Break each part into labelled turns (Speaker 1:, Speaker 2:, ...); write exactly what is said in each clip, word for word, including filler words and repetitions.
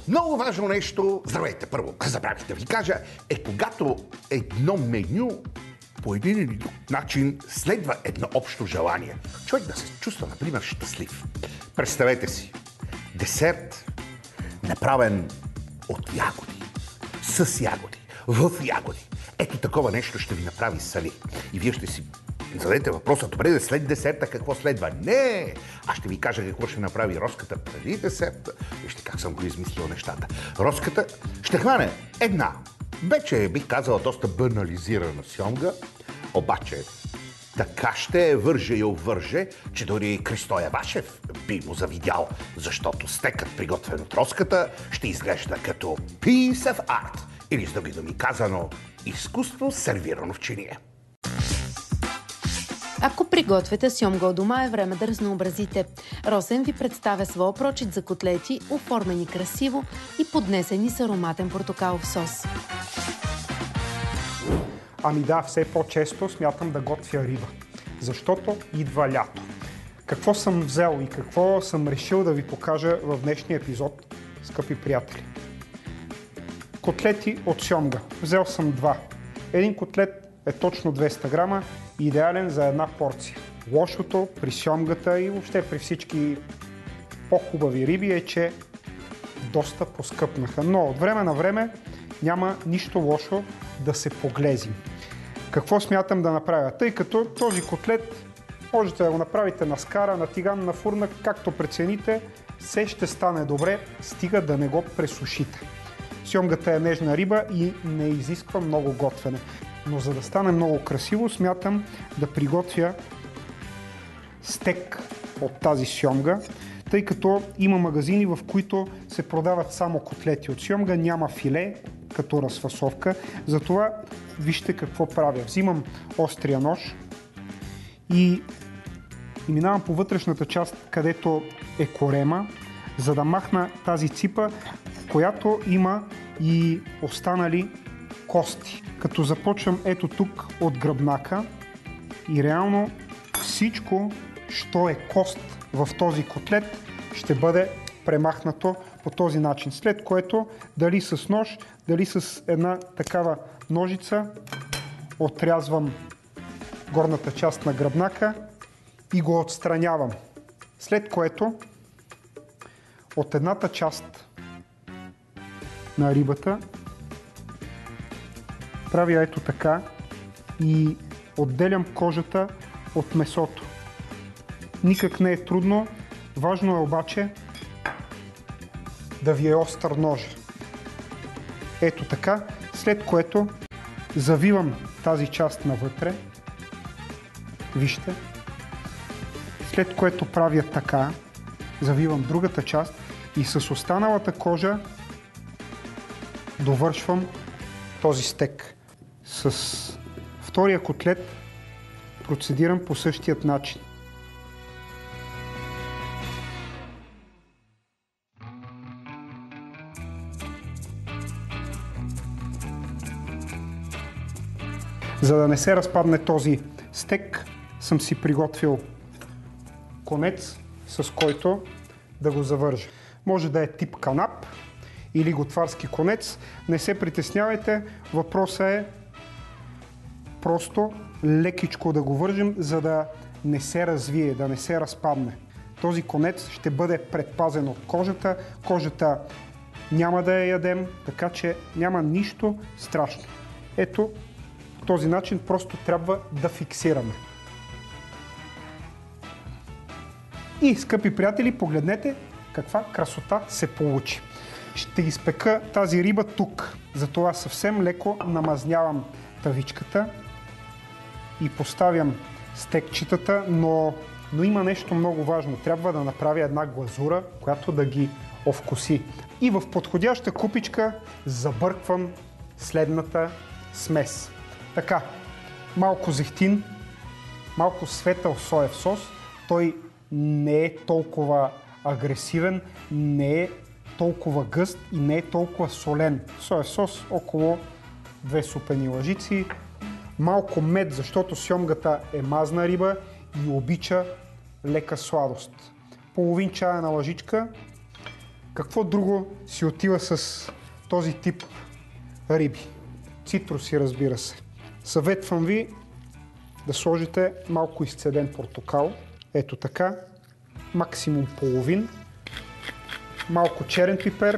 Speaker 1: Много важно нещо, здравейте първо, забравих да ви кажа, е когато едно меню по един или друг начин следва едно общо желание. Човек да се чувства, например, щастлив. Представете си, десерт, направен от ягоди, с ягоди, в ягоди. Ето такова нещо ще ви направи Сали. И вие ще си зададете въпроса, добре, да след десерта какво следва? Не! Аз ще ви кажа какво ще направи Роската преди десерта. Вижте как съм го измислил нещата. Роската ще хване една, вече бих казала доста банализирана сьомга, обаче така ще я върже и обвърже, че дори Кристоя Вашев би му завидял, защото стекът, приготвен от Роската, ще изглежда като piece of art, или с други думи казано, изкуство сервирано в чиния.
Speaker 2: Ако приготвяте сьомга от дома, е време да разнообразите. Росен ви представя своя прочит за котлети, оформени красиво и поднесени с ароматен портокалов сос.
Speaker 3: Ами да, все по-често смятам да готвя риба, защото идва лято. Какво съм взел и какво съм решил да ви покажа в днешния епизод, скъпи приятели? Котлети от сьомга. Взел съм два. Един котлет е точно двеста грама, идеален за една порция. Лошото при сьомгата и въобще при всички по-хубави риби е, че доста поскъпнаха. Но от време на време няма нищо лошо да се поглезим. Какво смятам да направя? Тъй като този котлет можете да го направите на скара, на тиган, на фурна, както прецените, все ще стане добре, стига да не го пресушите. Сьомгата е нежна риба и не изисква много готвене. Но за да стане много красиво, смятам да приготвя стек от тази сьомга, тъй като има магазини, в които се продават само котлети от сьомга, няма филе като разфасовка. Затова вижте какво правя. Взимам острия нож и, и минавам по вътрешната част, където е корема, за да махна тази ципа, която има и останали кости. Като започвам ето тук от гръбнака и реално всичко, що е кост в този котлет, ще бъде премахнато по този начин. След което дали с нож, дали с една такава ножица отрязвам горната част на гръбнака и го отстранявам. След което от едната част на рибата правя ето така и отделям кожата от месото. Никак не е трудно, важно е обаче да ви е остър ножа. Ето така, след което завивам тази част навътре. Вижте. След което правя така, завивам другата част и с останалата кожа довършвам този стек. С втория котлет процедирам по същият начин. За да не се разпадне този стек, съм си приготвил конец, с който да го завържа. Може да е тип канап или готварски конец. Не се притеснявайте, въпросът е просто лекичко да го вържим, за да не се развие, да не се разпадне. Този конец ще бъде предпазен от кожата. Кожата няма да я ядем, така че няма нищо страшно. Ето, по този начин просто трябва да фиксираме. И, скъпи приятели, погледнете каква красота се получи. Ще изпека тази риба тук. Затова съвсем леко намазнявам тавичката и поставям стекчетата, но, но има нещо много важно. Трябва да направя една глазура, която да ги овкуси. И в подходяща купичка забърквам следната смес. Така, малко зехтин, малко светъл соев сос. Той не е толкова агресивен, не е толкова гъст и не е толкова солен. Соев сос около две супени лъжици. Малко мед, защото сьомгата е мазна риба и обича лека сладост. Половин чайна лъжичка Какво друго си отива с този тип риби? Цитруси, разбира се. Съветвам ви да сложите малко изцеден портокал. Ето така. Максимум половин. Малко черен пипер.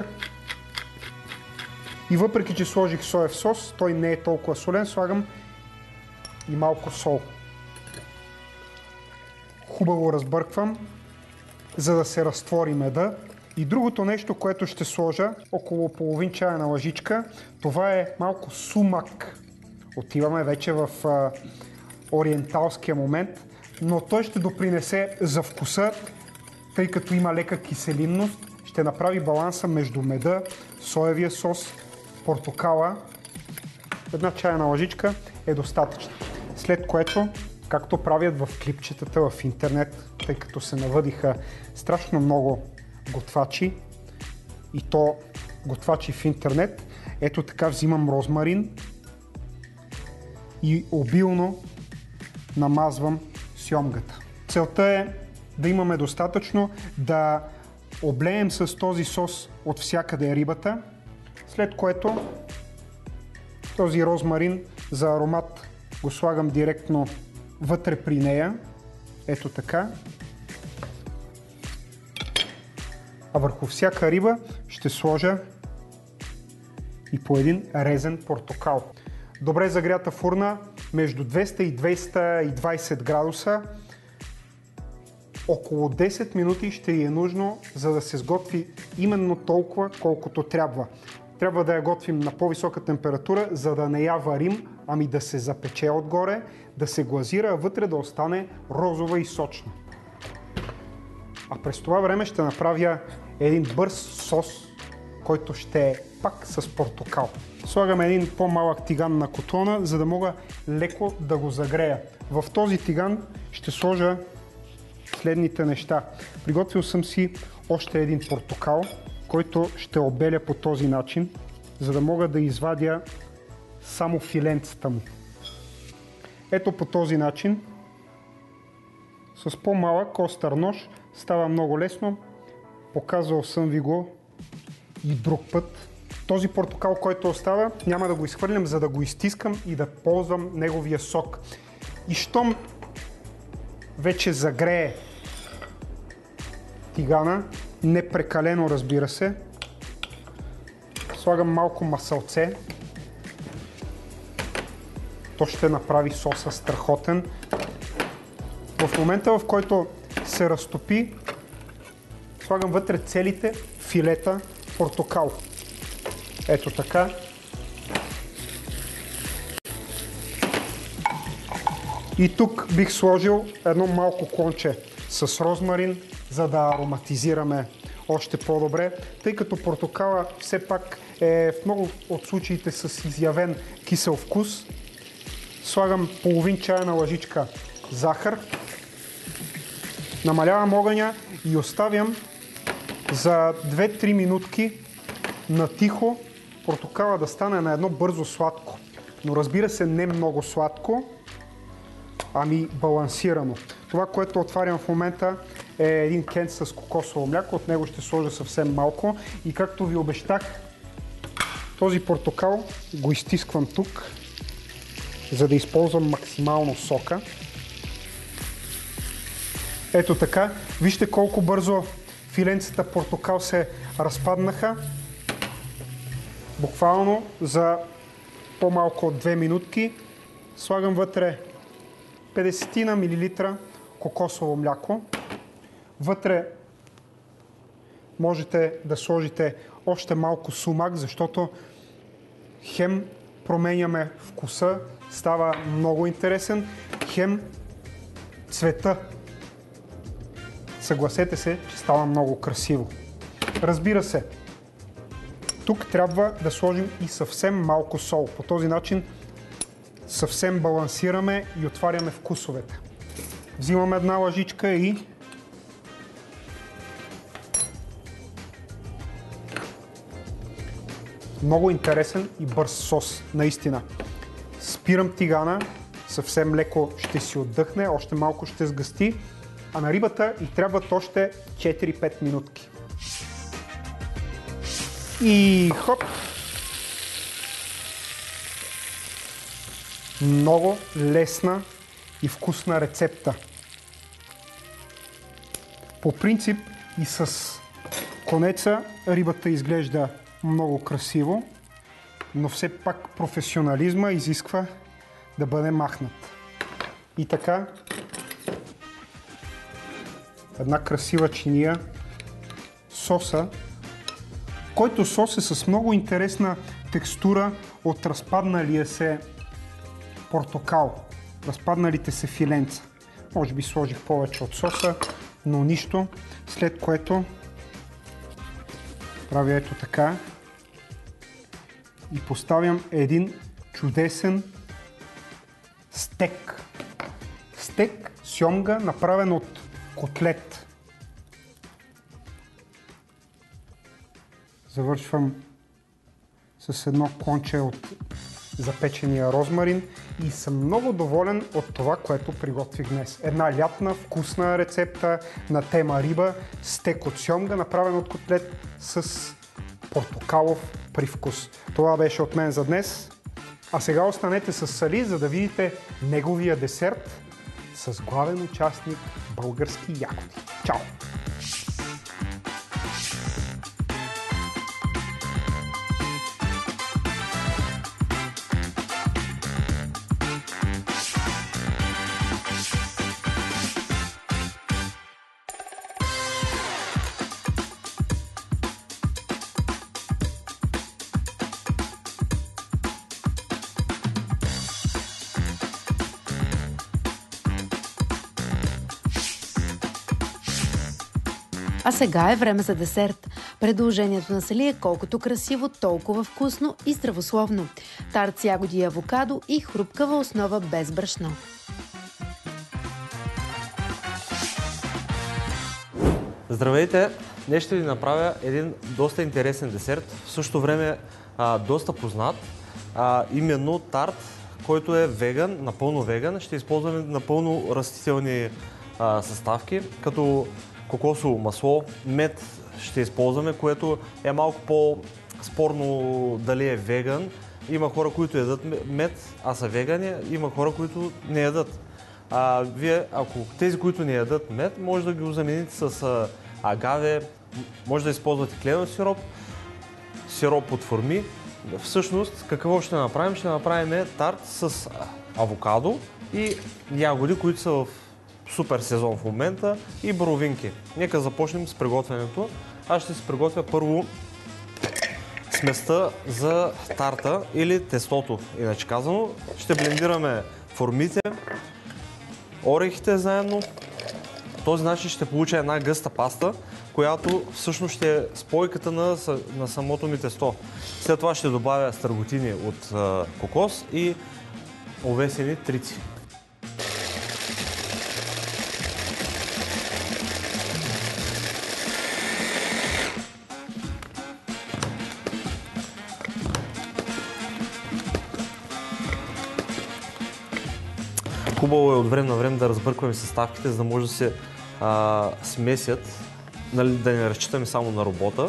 Speaker 3: И въпреки, че сложих соев сос, той не е толкова солен, слагам и малко сол. Хубаво разбърквам, за да се разтвори меда. И другото нещо, което ще сложа, около половин чайна лъжичка, това е малко сумак. Отиваме вече в а, ориенталския момент, но той ще допринесе за вкуса, тъй като има лека киселинност, ще направи баланса между меда, соевия сос, портокала. Една чайна лъжичка е достатъчна. След което, както правят в клипчетата в интернет, тъй като се навъдиха страшно много готвачи, и то готвачи в интернет, ето така взимам розмарин и обилно намазвам сьомгата. Целта е да имаме достатъчно, да облеем с този сос от всякъде рибата, след което този розмарин за аромат го слагам директно вътре при нея. Ето така. А върху всяка риба ще сложа и по един резен портокал. Добре загрята фурна между двеста и двеста и двайсет градуса. Около десет минути ще ѝ е нужно, за да се сготви именно толкова, колкото трябва. Трябва да я готвим на по-висока температура, за да не я варим, ами да се запече отгоре, да се глазира, а вътре да остане розова и сочна. А през това време ще направя един бърз сос, който ще е пак с портокал. Слагам един по-малък тиган на котлона, за да мога леко да го загрея. В този тиган ще сложа следните неща. Приготвил съм си още един портокал, който ще обеля по този начин, за да мога да извадя само филенцата му. Ето по този начин, с по-малък остър нож, става много лесно. Показвал съм ви го и друг път. Този портокал, който остава, няма да го изхвърлям, за да го изтискам и да ползвам неговия сок. И щом вече загрее тигана, не прекалено, разбира се, слагам малко масълце. То ще направи соса страхотен. В момента, в който се разтопи, слагам вътре целите филета портокал. Ето така. И тук бих сложил едно малко клонче с розмарин, за да ароматизираме още по-добре, тъй като портокала все пак е в много от случаите с изявен кисел вкус. Слагам половин чайна лъжичка захар, намалявам огъня и оставям за две-три минутки на тихо портокала да стане на едно бързо сладко. Но разбира се, не много сладко, ами балансирано. Това, което отварям в момента, е един кент с кокосово мляко. От него ще сложа съвсем малко. И както ви обещах, този портокал го изтисквам тук, за да използвам максимално сока. Ето така. Вижте колко бързо филенцата портокал се разпаднаха. Буквално за по-малко от две минутки. Слагам вътре петдесет милилитра кокосово мляко. Вътре можете да сложите още малко сумак, защото хем променяме вкуса, става много интересен, хем цвета. Съгласете се, че става много красиво. Разбира се, тук трябва да сложим и съвсем малко сол. По този начин съвсем балансираме и отваряме вкусовете. Взимам една лъжичка и много интересен и бърз сос, наистина. Спирам тигана, съвсем леко ще си отдъхне, още малко ще сгъсти, а на рибата и трябват още четири-пет минутки. И хоп! Много лесна и вкусна рецепта. По принцип и с конеца рибата изглежда много красиво, но все пак професионализма изисква да бъде махнат. И така, една красива чиния соса, който сос е с много интересна текстура от разпадналия се портокал, разпадналите се филенца. Може би сложих повече от соса, но нищо, след което правя ето така и поставям един чудесен стек. Стек сьомга, направен от котлет. Завършвам с едно конче от запечения розмарин и съм много доволен от това, което приготвих днес. Една лятна, вкусна рецепта на тема риба, стек от сьомга, направен от котлет с портокалов привкус. Това беше от мен за днес. А сега останете с Сали, за да видите неговия десерт с главен участник български ягоди. Чао!
Speaker 2: А сега е време за десерт. Предложението на Сали е колкото красиво, толкова вкусно и здравословно. Тарт с ягоди и авокадо и хрупкава основа без брашно.
Speaker 4: Здравейте! Днес ще ви направя един доста интересен десерт, в същото време а, доста познат, а, именно тарт, който е веган, напълно веган. Ще използваме напълно растителни а, съставки, като кокосово масло, мед ще използваме, което е малко по-спорно дали е веган. Има хора, които ядат мед, а са вегани, има хора, които не ядат. А, вие, ако тези, които не ядат мед, може да ги замените с а, агаве, може да използвате кленов сироп, сироп от форми. Всъщност, какво ще направим? Ще направим тарт с авокадо и ягоди, които са в супер сезон в момента, и боровинки. Нека започнем с приготвянето. Аз ще се приготвя първо сместа за тарта или тестото, иначе казано. Ще блендираме формите, орехите заедно. По този начин ще получа една гъста паста, която всъщност ще е спойката на, на самото ми тесто. След това ще добавя стърготини от а, кокос и овесени трици. Хубаво е от време на време да разбъркваме съставките, за да може да се а, смесят, нали, да не разчитаме само на робота.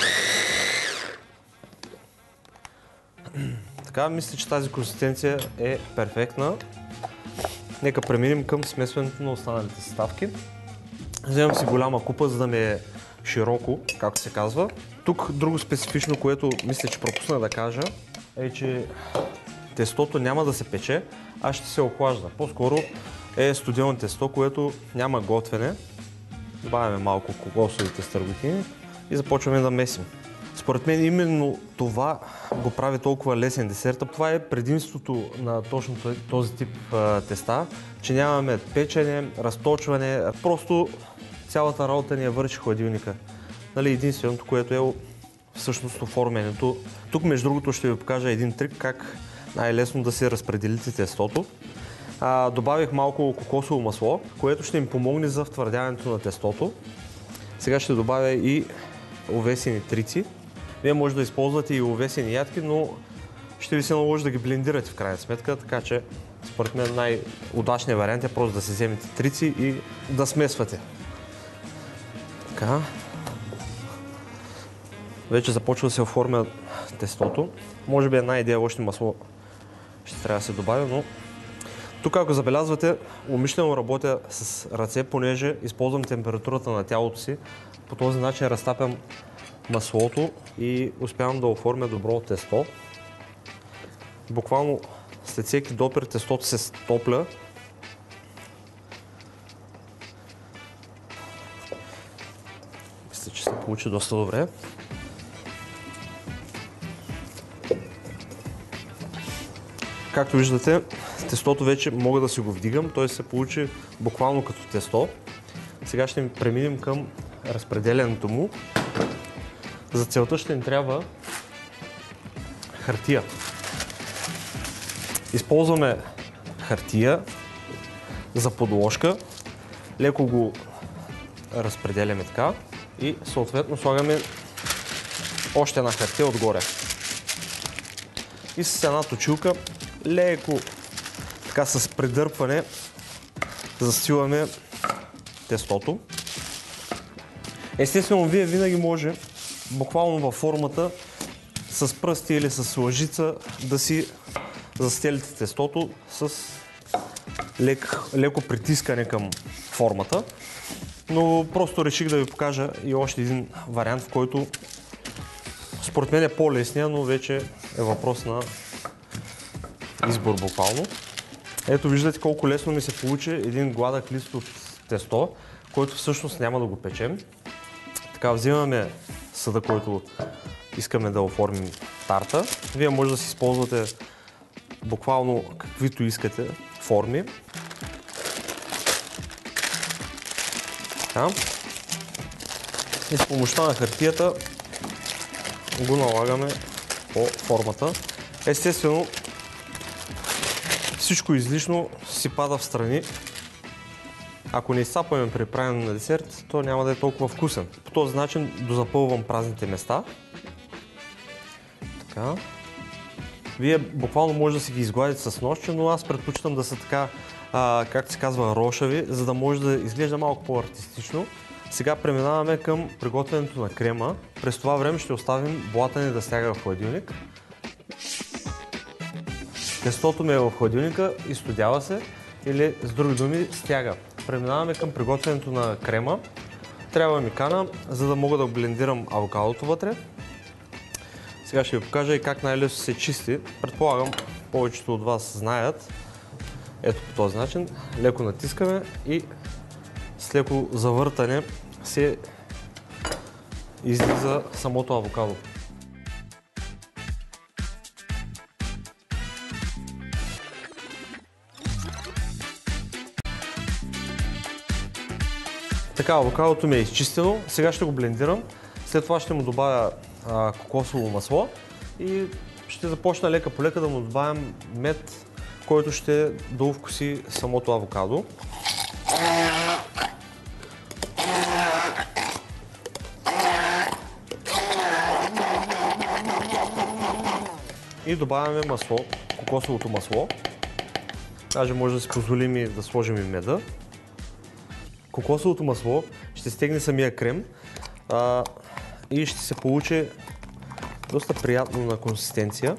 Speaker 4: Така, мисля, че тази консистенция е перфектна. Нека преминем към смесването на останалите съставки. Вземам си голяма купа, за да ми е широко, както се казва. Тук друго специфично, което мисля, че пропусна да кажа, е, че тестото няма да се пече, а ще се охлажда. По-скоро е студено тесто, което няма готвене. Добавяме малко кокосовите стърготини и започваме да месим. Според мен именно това го прави толкова лесен десерт. Това е предимството на точно този тип а, теста, че нямаме печене, разточване, просто цялата работа ни я върши хладилника. Нали, единственото, което е всъщност оформянето. Тук, между другото, ще ви покажа един трик как най-лесно да си разпределите тестото. А, добавих малко кокосово масло, което ще им помогне за втвърдяването на тестото. Сега ще добавя и овесени трици. Вие може да използвате и овесени ядки, но ще ви се наложи да ги блендирате в крайна сметка, така че според мен най-удачният вариант е просто да си вземете трици и да смесвате. Така. вече започва да се оформя тестото. Може би една идея още масло ще трябва да се добави, но тук, ако забелязвате, умишлено работя с ръце, понеже използвам температурата на тялото си. По този начин разтапям маслото и успявам да оформя добро тесто. Буквално след всеки допир тестото се стопля. Мисля, че се получи доста добре. Както виждате, тестото вече мога да си го вдигам, т.е. се получи буквално като тесто. Сега ще преминем към разпределянето му. За целта ще ни трябва хартия. Използваме хартия за подложка. Леко го разпределяме така и съответно слагаме още една хартия отгоре. И с една точилка леко така с придърпване застиламе тестото. Естествено, вие винаги може буквално във формата с пръсти или с лъжица да си застелите тестото с лек, леко притискане към формата. Но просто реших да ви покажа и още един вариант, в който според мен е по-лесния, но вече е въпрос на избор буквално. Ето виждате колко лесно ми се получи един гладък лист от тесто, който всъщност няма да го печем. Така, взимаме съда, който искаме да оформим тарта. Вие може да си използвате буквално каквито искате форми. Така. И с помощта на хартията го налагаме по формата. Естествено, всичко излишно си пада в страни. Ако не изсапваме при правене на десерт, то няма да е толкова вкусен. По този начин дозапълвам празните места. Така. Вие буквално може да си ги изгладите с ножче, но аз предпочитам да са така, а, както се казва, рошави, за да може да изглежда малко по-артистично. Сега преминаваме към приготвянето на крема. През това време ще оставим блатане да стяга в хладилник. Тестото ми е в хладилника, изстудява се или с други думи стяга. Преминаваме към приготвянето на крема. Трябва ми кана, за да мога да блендирам авокадото вътре. Сега ще ви покажа и как най-лесно се чисти. Предполагам, повечето от вас знаят. Ето по този начин. Леко натискаме и с леко завъртане се излиза самото авокадо. Така, авокадото ми е изчистено. Сега ще го блендирам. След това ще му добавя а, кокосово масло и ще започна лека по лека да му добавям мед, който ще довкуси самото авокадо. И добавяме масло, кокосовото масло. Даже може да си позволим и да сложим и меда. Кокосовото масло ще стегне самия крем а, и ще се получи доста приятно на консистенция.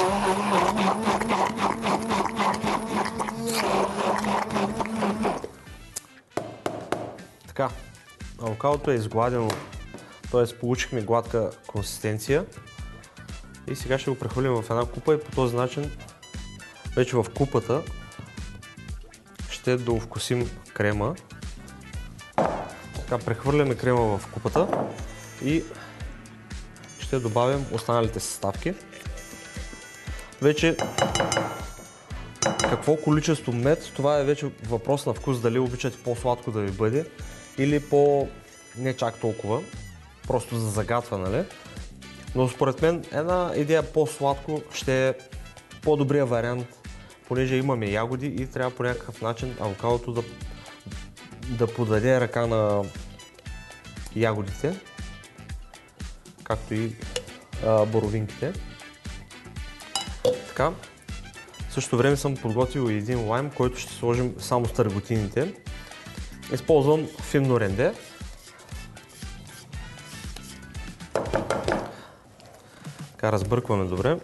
Speaker 4: Така, авокадото е изгладено, т.е. получихме гладка консистенция. И сега ще го прехвърлим в една купа и по този начин вече в купата ще довкусим крема. Така, прехвърляме крема в купата и ще добавим останалите съставки. Вече какво количество мед, това е вече въпрос на вкус, дали обичате по-сладко да ви бъде или по не чак толкова, просто за загатва, нали? Но според мен една идея по-сладко ще е по-добрия вариант, понеже имаме ягоди и трябва по някакъв начин авокадото да, да подаде ръка на ягодите, както и а, боровинките. Така. В същото време съм подготвил един лайм, който ще сложим само с търготините. Използвам финно ренде. Така разбъркваме добре.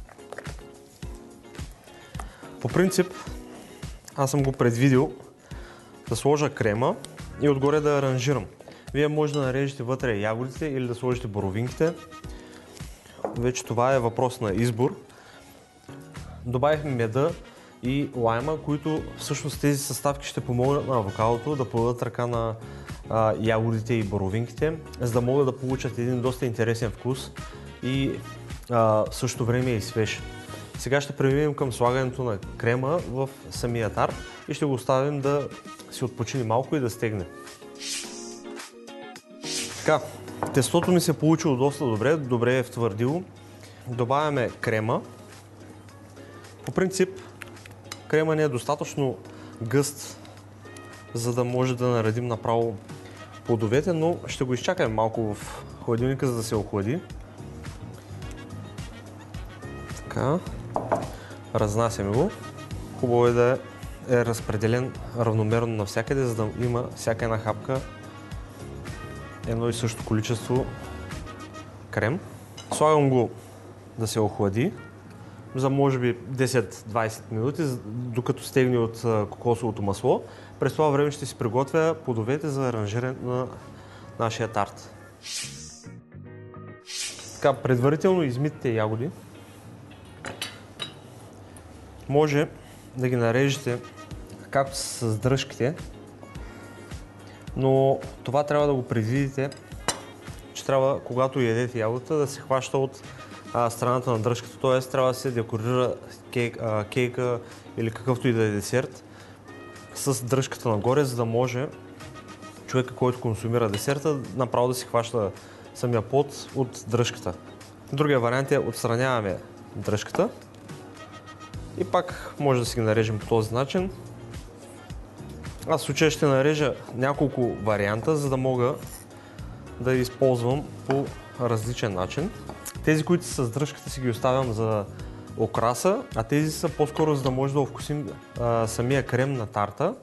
Speaker 4: По принцип, аз съм го предвидил да сложа крема и отгоре да аранжирам. Вие може да нарежете вътре ягодите или да сложите боровинките. Вече това е въпрос на избор. Добавихме меда и лайма, които всъщност тези съставки ще помогнат на авокадото да подадат ръка на а, ягодите и боровинките, за да могат да получат един доста интересен вкус и а, в същото време и свеж. Сега ще преминем към слагането на крема в самия тарт и ще го оставим да си отпочине малко и да стегне. Така, тестото ми се е получило доста добре, добре е втвърдило. Добавяме крема. По принцип, крема не е достатъчно гъст, за да може да наредим направо плодовете, но ще го изчакаме малко в хладилника, за да се охлади. Така, разнасяме го. Хубаво е да е разпределен равномерно навсякъде, за да има всяка една хапка едно и също количество крем. Слагам го да се охлади за може би десет-двайсет минути, докато стегне от кокосовото масло. През това време ще си приготвя плодовете за аранжиране на нашия тарт. Така, предварително измитите ягоди. Може да ги нарежете както с дръжките, но това трябва да го предвидите, че трябва, когато ядете ягодата, да се хваща от а, страната на дръжката, т.е. трябва да се декорира кейк, а, кейка или какъвто и да е десерт с дръжката нагоре, за да може човека, който консумира десерта, направо да си хваща самия плод от дръжката. Другия вариант е отстраняваме дръжката и пак може да си ги нарежем по този начин. Аз в случая ще нарежа няколко варианта, за да мога да използвам по различен начин. Тези, които са с дръжката, си ги оставям за окраса, а тези са по-скоро, за да може да овкусим а, самия крем на тарта.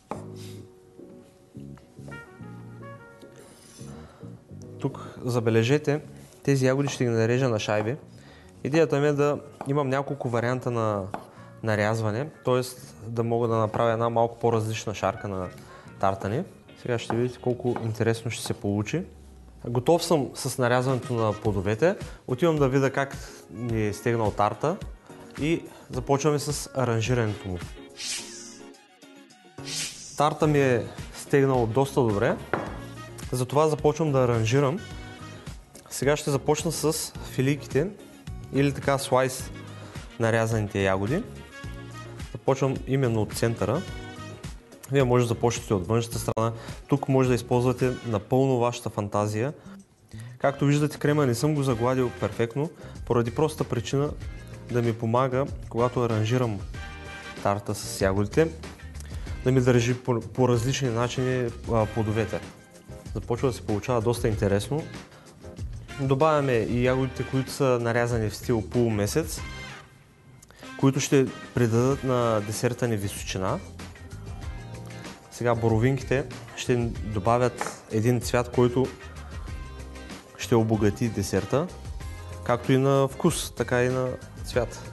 Speaker 4: Тук забележете, тези ягоди ще ги нарежа на шайби. Идеята ми е да имам няколко варианта на нарязване, т.е. да мога да направя една малко по-различна шарка на тарта ни. Сега ще видите колко интересно ще се получи. Готов съм с нарязването на плодовете. Отивам да видя как ни е стегнал тарта и започваме с аранжирането му. Тарта ми е стегнал доста добре, затова започвам да аранжирам. Сега ще започна с филийките или така слайс нарязаните ягоди. Започвам именно от центъра. Вие може да започнете от външната страна. Тук може да използвате напълно вашата фантазия. Както виждате, крема не съм го загладил перфектно, поради простата причина да ми помага, когато аранжирам тарта с ягодите, да ми държи по, по различни начини а, плодовете. Започва да се получава доста интересно. Добавяме и ягодите, които са нарязани в стил полумесец, които ще придадат на десерта ни височина. Сега боровинките ще добавят един цвят, който ще обогати десерта, както и на вкус, така и на цвят.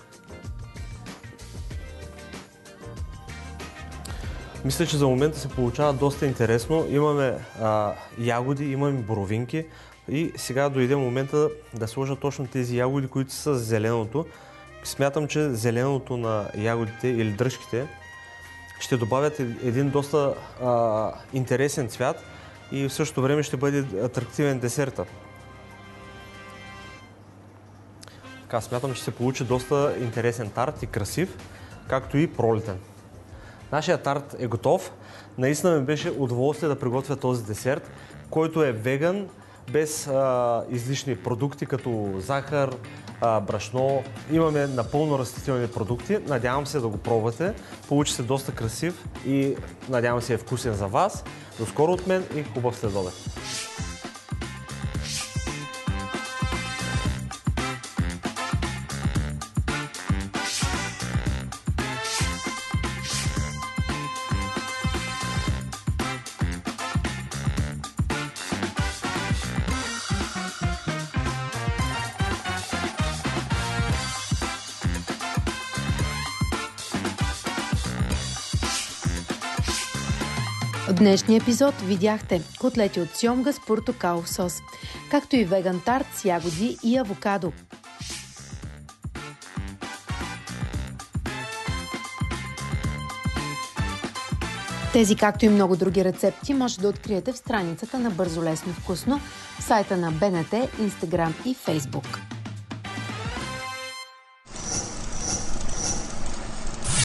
Speaker 4: Мисля, че за момента се получава доста интересно. Имаме а, ягоди, имаме боровинки и сега дойде момента да сложа точно тези ягоди, които са с зеленото. Смятам, че зеленото на ягодите или дръжките ще добавят един доста а, интересен цвят и в същото време ще бъде атрактивен десерта. Така, смятам, че се получи доста интересен тарт и красив, както и пролетен. Нашия тарт е готов. Наистина ми беше удоволствие да приготвя този десерт, който е веган, без а, излишни продукти, като захар, а, брашно. Имаме напълно растителни продукти. Надявам се да го пробвате. Получи се доста красив и надявам се е вкусен за вас. До скоро от мен и хубав следобед!
Speaker 2: В днешния епизод видяхте котлети от сьомга с портокалов сос, както и веган тарт с ягоди и авокадо. Тези, както и много други рецепти, може да откриете в страницата на Бързо, лесно, вкусно, в сайта на БНТ, Инстаграм и Фейсбук.